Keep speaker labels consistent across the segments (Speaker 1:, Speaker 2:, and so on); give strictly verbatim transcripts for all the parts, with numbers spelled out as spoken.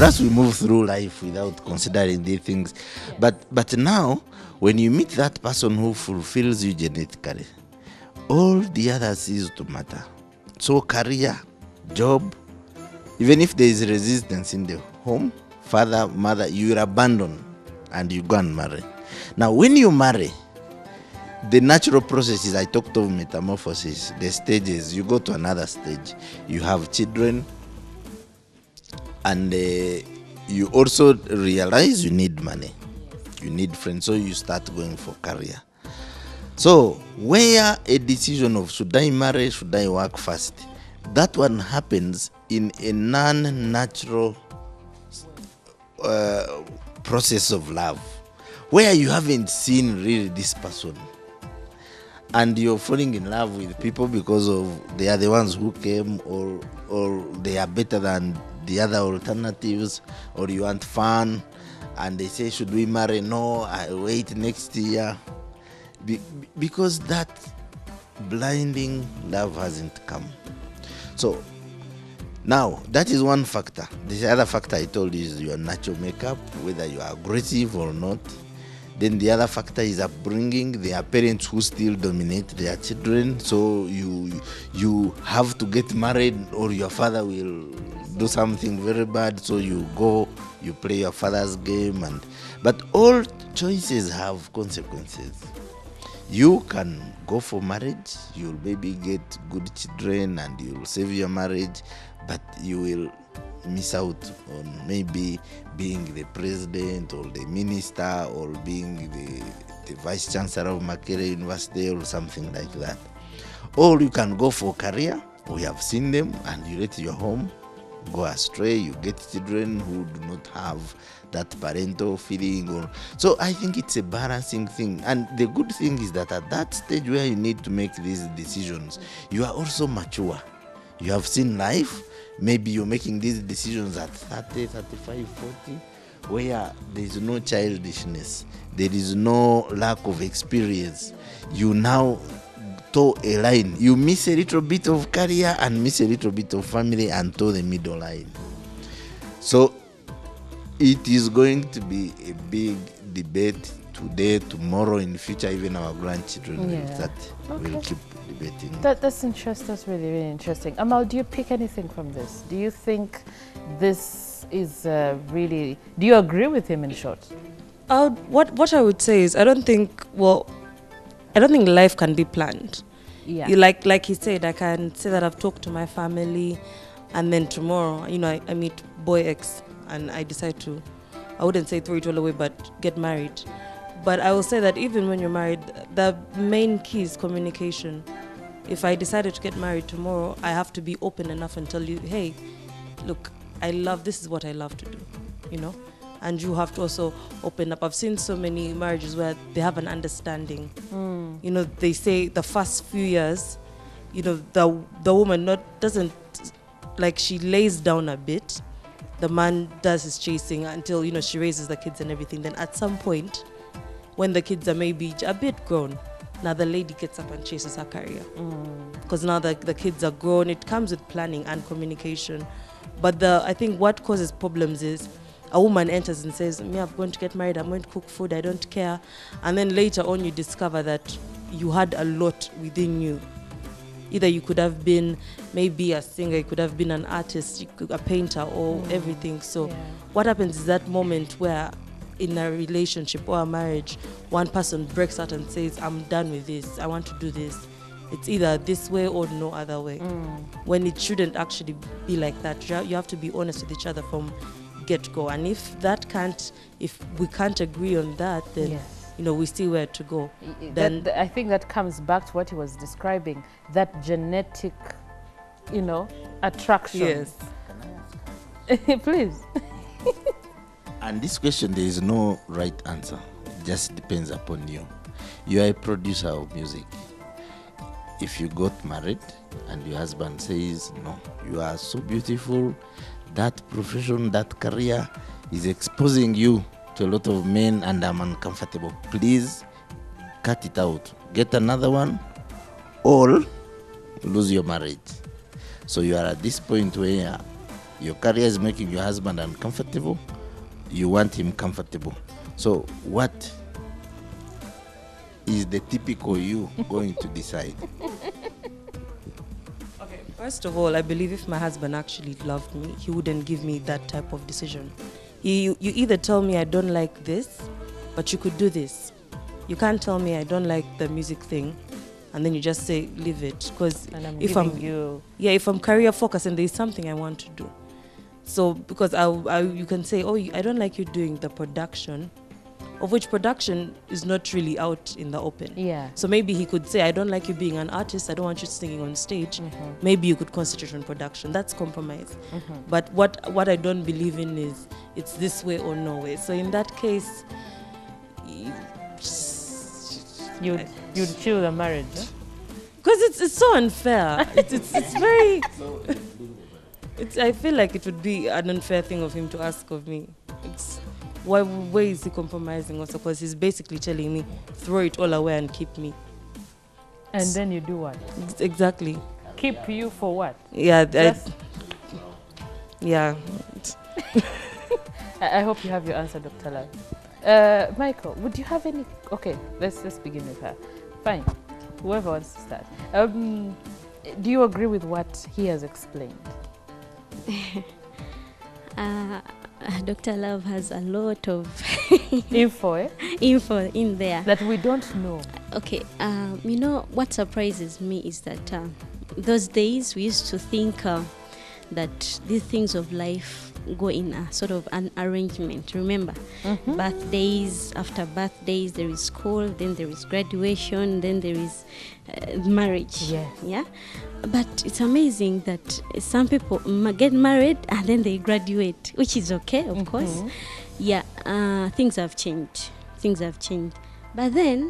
Speaker 1: us, we move through life without considering these things. Yeah. But but now, when you meet that person who fulfills you genetically, all the others cease to matter. So career, job, even if there is resistance in the home, father, mother, you will abandon and you go and marry. Now, when you marry, the natural processes, I talked of metamorphosis, the stages, you go to another stage. You have children, and uh, you also realize you need money. You need friends, so you start going for career. So, where a decision of should I marry, should I work first, that one happens in a non-natural uh, process of love, where you haven't seen really this person. And you're falling in love with people because of they are the ones who came, or or they are better than the other alternatives, or you want fun, and they say, should we marry? No, I wait next year. Be, because that blinding love hasn't come. So now that is one factor. The other factor I told you is your natural makeup, whether you are aggressive or not. Then the other factor is upbringing. There are parents who still dominate their children, so you you have to get married or your father will do something very bad, so you go, you play your father's game. And but all choices have consequences. You can go for marriage, you'll maybe get good children and you'll save your marriage, but you will miss out on maybe being the president or the minister or being the, the vice chancellor of Makerere University or something like that. Or you can go for career. We have seen them, and you let your home go astray. You get children who do not have that parental feeling. Or so I think it's a balancing thing. And the good thing is that at that stage where you need to make these decisions, you are also mature. You have seen life. Maybe you're making these decisions at thirty, thirty-five, forty, where there is no childishness, there is no lack of experience. You now toe a line. You miss a little bit of career and miss a little bit of family and toe the middle line. So it is going to be a big debate today, tomorrow, in the future. Even our grandchildren
Speaker 2: yeah.
Speaker 1: will start,
Speaker 2: okay.
Speaker 1: will keep debating.
Speaker 2: That, that's interesting. That's really, really interesting. Amal, do you pick anything from this? Do you think this is uh, really... Do you agree with him, in short?
Speaker 3: Uh, what what I would say is, I don't think, well, I don't think life can be planned.
Speaker 2: Yeah.
Speaker 3: You like like he said, I can say that I've talked to my family, and then tomorrow, you know, I, I meet boy X, and I decide to, I wouldn't say throw it all away, but get married. But I will say that even when you're married, the main key is communication. If I decided to get married tomorrow, I have to be open enough and tell you, hey, look, I love, this is what I love to do, you know? And you have to also open up. I've seen so many marriages where they have an understanding. Mm. You know, they say the first few years, you know, the the woman not doesn't, like, she lays down a bit. The man does his chasing until, you know, she raises the kids and everything. Then at some point, when the kids are maybe a bit grown, now the lady gets up and chases her career. Because mm. now the, the kids are grown. It comes with planning and communication. But the I think what causes problems is a woman enters and says, me, I'm going to get married, I'm going to cook food, I don't care. And then later on you discover that you had a lot within you. Either you could have been maybe a singer, you could have been an artist, you could, a painter, or mm. everything. So yeah. what happens is that moment where in a relationship or a marriage, one person breaks out and says, I'm done with this, I want to do this. It's either this way or no other way. Mm. When it shouldn't actually be like that. You have to be honest with each other from get-go. And if that can't, if we can't agree on that, then yes. you know, we see where to go.
Speaker 2: That,
Speaker 3: then
Speaker 2: that, I think that comes back to what he was describing, that genetic, you know, attraction.
Speaker 3: Yes.
Speaker 2: Please.
Speaker 1: And this question, there is no right answer. It just depends upon you. You are a producer of music. If you got married and your husband says, no, you are so beautiful, that profession, that career is exposing you to a lot of men and I'm uncomfortable. Please cut it out. Get another one or lose your marriage. So you are at this point where Your career is making your husband uncomfortable. You want him comfortable. So what is the typical you going to decide?
Speaker 3: Okay, first of all, I believe if my husband actually loved me, he wouldn't give me that type of decision. You, you either tell me I don't like this, but you could do this. You can't tell me I don't like the music thing, and then you just say leave it. Because if I'm
Speaker 2: you,
Speaker 3: yeah, if I'm career focused and there's something I want to do, so because I, I you can say, oh, I don't like you doing the production, of which production is not really out in the open.
Speaker 2: Yeah.
Speaker 3: So maybe he could say, I don't like you being an artist. I don't want you singing on stage.
Speaker 2: Mm-hmm.
Speaker 3: Maybe you could concentrate on production. That's compromise.
Speaker 2: Mm-hmm.
Speaker 3: But what what I don't believe in is it's this way or no way. So in that case,
Speaker 2: you'd you'd chill the marriage. Huh?
Speaker 3: because it's it's so unfair. it's, it's it's very. It's, I feel like it would be an unfair thing of him to ask of me. It's, why, why is he compromising also? Because he's basically telling me, throw it all away and keep me.
Speaker 2: And then you do what?
Speaker 3: Ex- Exactly.
Speaker 2: Keep you for what?
Speaker 3: Yeah.
Speaker 2: Just-
Speaker 3: I, yeah.
Speaker 2: I I hope you have your answer, Doctor Love. Uh, Michael, would you have any? Okay, let's let's begin with her. Fine, whoever wants to start. Um, do you agree with what he has explained?
Speaker 4: uh, Doctor Love has a lot of
Speaker 2: Info, eh?
Speaker 4: info in there.
Speaker 2: That we don't know.
Speaker 4: Okay, um, you know what surprises me is that uh, those days we used to think uh, that these things of life go in a sort of an arrangement. Remember,
Speaker 2: Mm-hmm.
Speaker 4: birthdays, after birthdays there is school, then there is graduation, then there is uh, marriage.
Speaker 2: Yes.
Speaker 4: Yeah, but it's amazing that some people ma- get married and then they graduate, which is okay, of course.
Speaker 2: Mhm.
Speaker 4: Yeah, uh, things have changed. Things have changed. But then,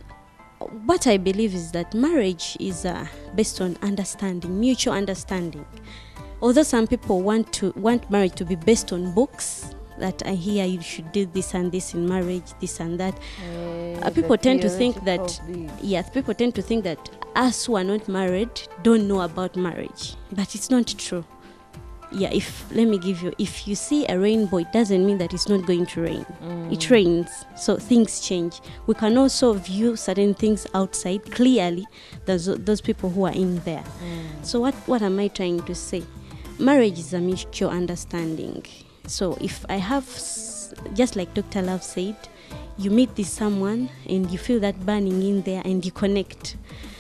Speaker 4: what I believe is that marriage is uh, based on understanding, mutual understanding. Although some people want to want marriage to be based on books, that I hear you should do this and this in marriage, this and that. Uh, people tend to think that, yes, people tend to think that us who are not married don't know about marriage, but it's not true. Yeah, if let me give you, if you see a rainbow, it doesn't mean that it's not going to rain.
Speaker 2: Mm.
Speaker 4: It rains, so things change. We can also view certain things outside clearly than those, those people who are in there.
Speaker 2: Mm.
Speaker 4: So what, what am I trying to say? Marriage is a mutual understanding. So if I have, s- just like Doctor Love said, you meet this someone and you feel that burning in there and you connect.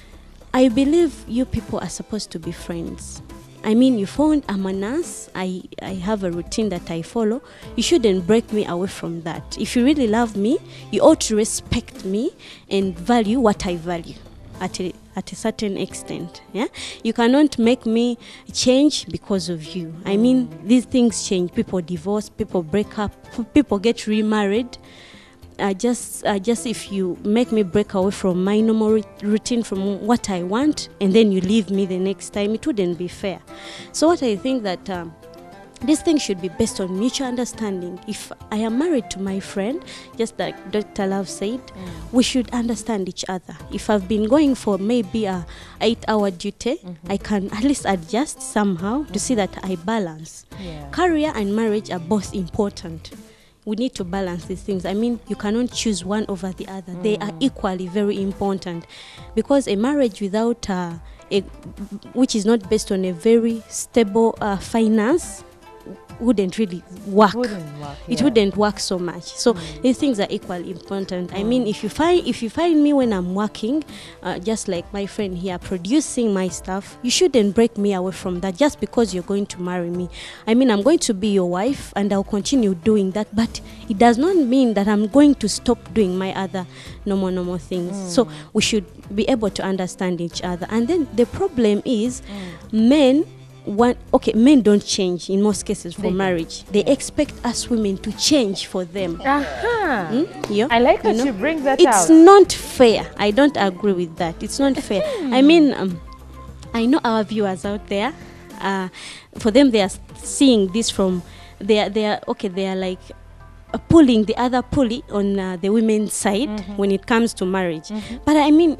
Speaker 4: I believe you people are supposed to be friends. I mean, you found I'm a nurse, I, I have a routine that I follow. You shouldn't break me away from that. If you really love me, you ought to respect me and value what I value at a, at a certain extent. Yeah, you cannot make me change because of you. I mean, these things change. People divorce, people break up, people get remarried. Uh, just uh, just if you make me break away from my normal ri- routine, from what I want, and then you leave me the next time, it wouldn't be fair. So what I think that um, this thing should be based on mutual understanding. If I am married to my friend, just like Doctor Love said,
Speaker 2: Mm.
Speaker 4: we should understand each other. If I've been going for maybe a eight-hour duty,
Speaker 2: Mhm.
Speaker 4: I can at least adjust somehow to see that I balance.
Speaker 2: Yeah.
Speaker 4: Career and marriage are both important. We need to balance these things. I mean, you cannot choose one over the other. They are
Speaker 2: Mm.
Speaker 4: equally very important, because a marriage without uh, a, which is not based on a very stable uh, finance, wouldn't really work.
Speaker 2: Wouldn't work.
Speaker 4: It
Speaker 2: yeah.
Speaker 4: wouldn't work so much. So
Speaker 2: Mm.
Speaker 4: these things are equally important. I
Speaker 2: Mm.
Speaker 4: mean, if you find if you find me when I'm working, uh, just like my friend here, producing my stuff, you shouldn't break me away from that just because you're going to marry me. I mean, I'm going to be your wife and I'll continue doing that, but it does not mean that I'm going to stop doing my other normal normal things.
Speaker 2: Mm.
Speaker 4: So we should be able to understand each other. And then the problem is,
Speaker 2: Mm.
Speaker 4: men want, okay, men don't change in most cases for
Speaker 2: They don't.
Speaker 4: marriage. They
Speaker 2: Yeah.
Speaker 4: expect us women to change for them.
Speaker 2: Aha.
Speaker 4: Hmm? Yeah?
Speaker 2: I like that
Speaker 4: You
Speaker 2: you,
Speaker 4: know?
Speaker 2: bring that
Speaker 4: It's
Speaker 2: out.
Speaker 4: not fair. I don't agree with that. It's not fair. I mean, um, I know our viewers out there. Uh, for them, they are seeing this from, they are, they are okay. They are like uh, pulling the other pulley on uh, the women's side
Speaker 2: Mhm.
Speaker 4: when it comes to marriage.
Speaker 2: Mhm.
Speaker 4: But I mean,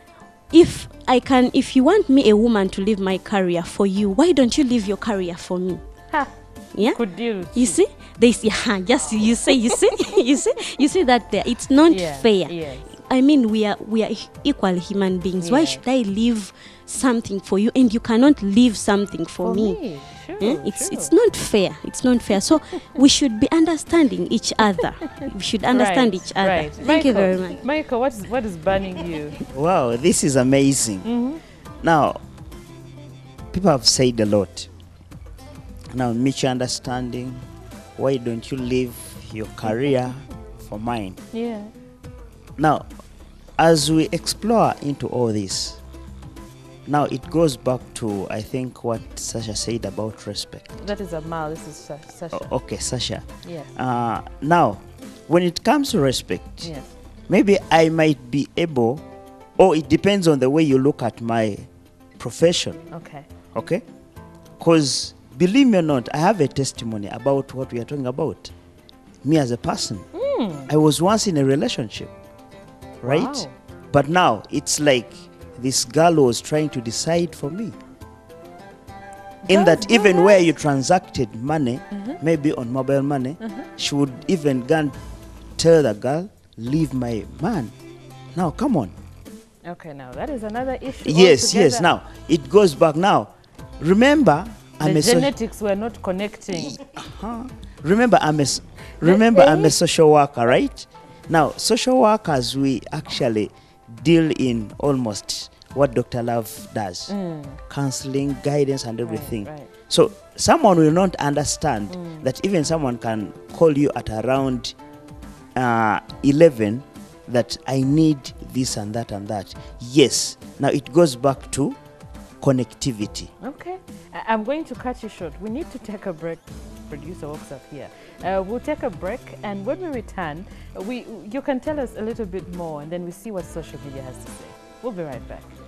Speaker 4: if I can, if you want me, a woman, to leave my career for you, why don't you leave your career for me?
Speaker 2: Ha.
Speaker 4: Yeah.
Speaker 2: Could deal.
Speaker 4: You see, there's yeah, just you say, you see, you see, you see that there. It's not
Speaker 2: Yeah,
Speaker 4: fair.
Speaker 2: yes.
Speaker 4: I mean, we are we are equal human beings. Why
Speaker 2: Yes.
Speaker 4: should I leave something for you and you cannot leave something for,
Speaker 2: For
Speaker 4: me?
Speaker 2: me, sure,
Speaker 4: Eh? It's
Speaker 2: sure.
Speaker 4: it's not fair. It's not fair. So we should be understanding each other. We should understand
Speaker 2: Right,
Speaker 4: each other.
Speaker 2: right.
Speaker 4: Thank you
Speaker 2: Michael,
Speaker 4: very much.
Speaker 2: Michael, what is what is burning you?
Speaker 5: Wow, this is amazing.
Speaker 2: Mm-hmm.
Speaker 5: Now, people have said a lot. Now, mutual understanding. Why don't you leave your career for mine?
Speaker 2: Yeah.
Speaker 5: Now, as we explore into all this, now it goes back to, I think, what Sasha said about respect.
Speaker 2: That is Amal. This is Sa- Sasha.
Speaker 5: O- okay, Sasha.
Speaker 2: Yes.
Speaker 5: Uh, now, when it comes to respect,
Speaker 2: Yes.
Speaker 5: maybe I might be able, or it depends on the way you look at my profession,
Speaker 2: Okay.
Speaker 5: okay? Because believe me or not, I have a testimony about what we are talking about. Me as a person,
Speaker 2: Mm.
Speaker 5: I was once in a relationship, right?
Speaker 2: Wow.
Speaker 5: But now it's like this girl was trying to decide for me. In
Speaker 2: Does
Speaker 5: that, even
Speaker 2: that-
Speaker 5: where you transacted money,
Speaker 2: Mhm.
Speaker 5: maybe on mobile money,
Speaker 2: Mhm.
Speaker 5: she would even go and tell the girl, leave my man. Now, come on.
Speaker 2: Okay. Now that is another issue.
Speaker 5: Yes, yes.
Speaker 2: altogether.
Speaker 5: Now, it goes back now. Remember, I'm
Speaker 2: the
Speaker 5: a so-
Speaker 2: genetics were not connecting.
Speaker 5: uh-huh. Remember, I'm a, s- remember, I'm a social worker, right? Now, social workers, we actually deal in almost what Doctor Love does.
Speaker 2: Mm.
Speaker 5: Counseling, guidance, and everything.
Speaker 2: right.
Speaker 5: So someone will not understand
Speaker 2: Mm.
Speaker 5: that even someone can call you at around uh, eleven that I need this and that and that. Yes. Now it goes back to connectivity.
Speaker 2: Okay. I- I'm going to cut you short. We need to take a break. Producer walks up here. Uh, we'll take a break, and when we return, we you can tell us a little bit more, and then we see what social media has to say. We'll be right back.